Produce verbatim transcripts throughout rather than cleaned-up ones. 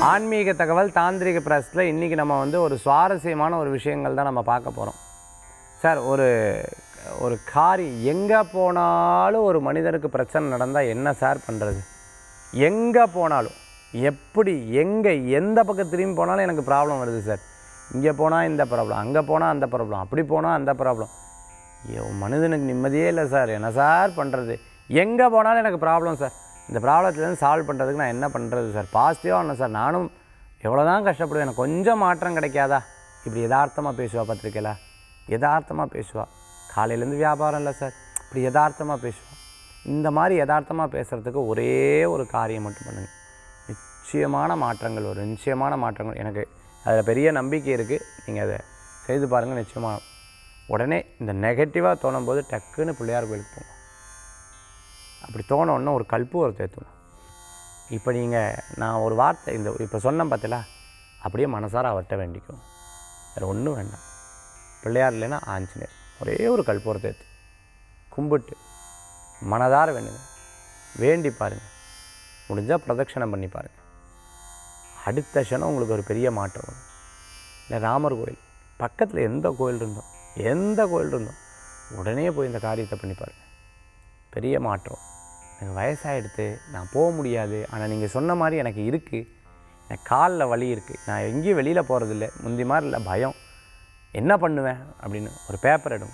ஆன்மீக தகவல் தாந்திரிக பிரஸ்ல இன்னைக்கு நம்ம வந்து ஒரு சுவாரஸ்யமான ஒரு விஷயங்கள் தான் நம்ம பார்க்க போறோம். சார் ஒரு ஒரு காரி எங்க போனாலும் ஒரு மனிதருக்கு பிரச்சனை நடந்தா என்ன சார் பண்றது? எங்க போனாலும் எப்படி எங்க எந்த பக்கம் திரும்பி போனாலும் எனக்கு ப்ராப்ளம் வருது சார். இங்க போனா இந்த ப்ராப்ளம், அங்க போனா அந்த ப்ராப்ளம், அப்படி போனா அந்த ப்ராப்ளம். ஐயோ மனிதனுக்கு நிம்மதியே இல்லை சார். என்ன சார் பண்றது? எங்க போனாலும் எனக்கு ப்ராப்ளம் சார். இந்த ப்ராப்ளத்துலேருந்து சால்வ் பண்ணுறதுக்கு நான் என்ன பண்ணுறது சார்? பாசிட்டிவாக ஒன்று சார். நானும் எவ்வளோ தான் கஷ்டப்படுவேன், எனக்கு கொஞ்சம் மாற்றம் கிடைக்காதா? இப்படி யதார்த்தமாக பேசுவா பத்திரிக்கையில், யதார்த்தமாக பேசுவா. காலையிலேருந்து வியாபாரம் இல்லை சார், இப்படி யதார்த்தமாக பேசுவா. இந்த மாதிரி யதார்த்தமாக பேசுகிறதுக்கு ஒரே ஒரு காரியம் மட்டும் பண்ணுங்கள். நிச்சயமான மாற்றங்கள் வரும். நிச்சயமான மாற்றங்கள் எனக்கு அதில் பெரிய நம்பிக்கை இருக்குது. நீங்கள் அதை செய்து பாருங்கள். நிச்சயமாக உடனே இந்த நெகட்டிவாக தோணும் போது டக்குன்னு பிள்ளையார் கோயிலுக்கு போங்க. அப்படி தோணோன்னா ஒரு கல்பூரம் தேத்தணும். இப்போ நீங்கள் நான் ஒரு வார்த்தை இந்த இப்போ சொன்னேன் பார்த்தீங்களா, அப்படியே மனசார அவர்கிட்ட வேண்டிக்கும். வேறு ஒன்றும் வேண்டாம். பிள்ளையார் இல்லைன்னா ஆஞ்சநேயர், ஒரே ஒரு கல்பூரம் தேத்து கும்பிட்டு மனதார வேண்டுங்க. வேண்டி பாருங்கள். முடிஞ்சால் பிரதட்சணம் பண்ணி பாருங்கள். அடுத்த க்ஷணம் உங்களுக்கு ஒரு பெரிய மாற்றம் வரும். இல்லை ராமர் கோயில் பக்கத்தில் எந்த கோயில் இருந்தோம் எந்த கோயில் இருந்தோம் உடனே போய் இந்த காரியத்தை பண்ணி பாருங்கள். பெரிய மாற்றம். எனக்கு வயசாகிடுது, நான் போக முடியாது, ஆனால் நீங்கள் சொன்ன மாதிரி எனக்கு இருக்குது, எனக்கு காலில் வலி இருக்குது, நான் எங்கேயும் வெளியில் போகிறதில்ல, முந்தி மாதிரி இல்லை, பயம், என்ன பண்ணுவேன் அப்படின்னு ஒரு பேப்பர் எடுங்க.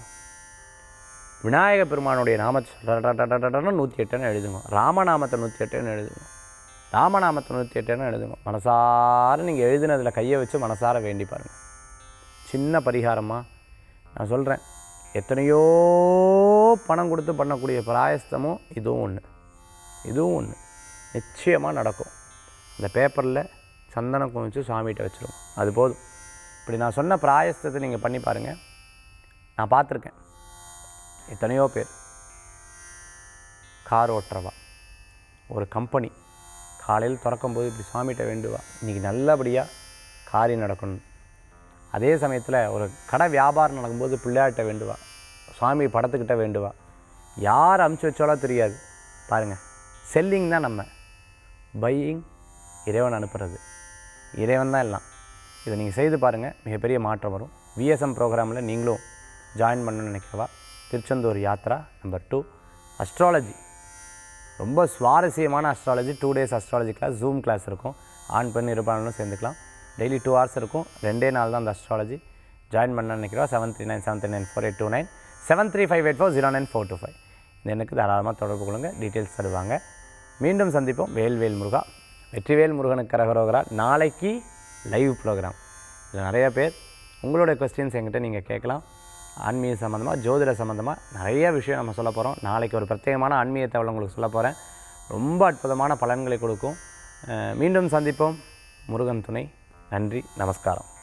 விநாயக பெருமானுடைய நாமத்தை நூற்றி எட்டுன்னு எழுதுங்க. ராமநாமத்தை நூற்றி எட்டுன்னு எழுதுங்க. ராமநாமத்தை நூற்றி எட்டுன்னு எழுதுங்க. மனசார நீங்கள் எழுதினதில் கையை வச்சு மனசார வேண்டி பாருங்கள். சின்ன பரிகாரமாக நான் சொல்கிறேன். எத்தனையோ பணம் கொடுத்து பண்ணக்கூடிய பிராயஸ்தமும் இதுவும் ஒன்று, இதுவும் ஒன்று நிச்சயமாக நடக்கும். இந்த பேப்பரில் சந்தனம் குமிச்சு சாமிகிட்ட வச்சுருவோம், அது போதும். இப்படி நான் சொன்ன பிராயஸ்தத்தை நீங்கள் பண்ணி பாருங்கள். நான் பார்த்துருக்கேன் எத்தனையோ பேர் கார் ஓட்டுறவா, ஒரு கம்பெனி காலையில் திறக்கும்போது இப்படி சாமிகிட்ட வேண்டுவா, இன்றைக்கி நல்லபடியாக காரியம் நடக்கணும். அதே சமயத்தில் ஒரு கடை வியாபாரம் நடக்கும்போது பிள்ளையார்கிட்ட வேண்டுவா, சுவாமி படத்துக்கிட்ட வேண்டுவா. யார் அமுச்சு வச்சாலும் தெரியாது. பாருங்கள், செல்லிங் தான் நம்ம, பையிங் இறைவன் அனுப்புறது. இறைவன் தான் எல்லாம். இதை நீங்கள் செய்து பாருங்கள், மிகப்பெரிய மாற்றம் வரும். விஎஸ்எம் ப்ரோக்ராமில் நீங்களும் ஜாயின் பண்ணணும்னு நினைக்கிறவா, திருச்செந்தூர் யாத்ரா நம்பர் டூ அஸ்ட்ராலஜி, ரொம்ப சுவாரஸ்யமான astrology. Two days astrology class, zoom class இருக்கும். ஆண் பெண் இருப்பாலும் சேர்ந்துக்கலாம். டெய்லி டூ ஹவர்ஸ் இருக்கும். ரெண்டே நாள் தான் அந்த அஸ்ட்ராலஜி. ஜாயின் பண்ண நினைக்கிறோம். Seven three nine seven three nine four eight two nine seven three five eight four zero nine four two five இந்த எனக்கு தாராளமாக தொடர்பு கொள்ளுங்க. டீட்டெயில்ஸ் தருவாங்க. மீண்டும் சந்திப்போம். வேல்வேல் முருகா, வெற்றிவேல் முருகனுக்கு கரகரோகரா. நாளைக்கு லைவ் ப்ரோக்ராம். இதில் நிறைய பேர் உங்களுடைய கொஸ்டின்ஸ் என்கிட்ட நீங்கள் கேட்கலாம். ஆன்மீக சம்மந்தமாக, ஜோதிட சம்மந்தமாக நிறைய விஷயம் நம்ம சொல்ல போகிறோம். நாளைக்கு ஒரு பிரத்யேகமான ஆன்மீக தகவல் உங்களுக்கு சொல்ல போகிறேன். ரொம்ப அற்புதமான பலன்களை கொடுக்கும். மீண்டும் சந்திப்போம். முருகன் துணை. நன்றி, நமஸ்காரம்.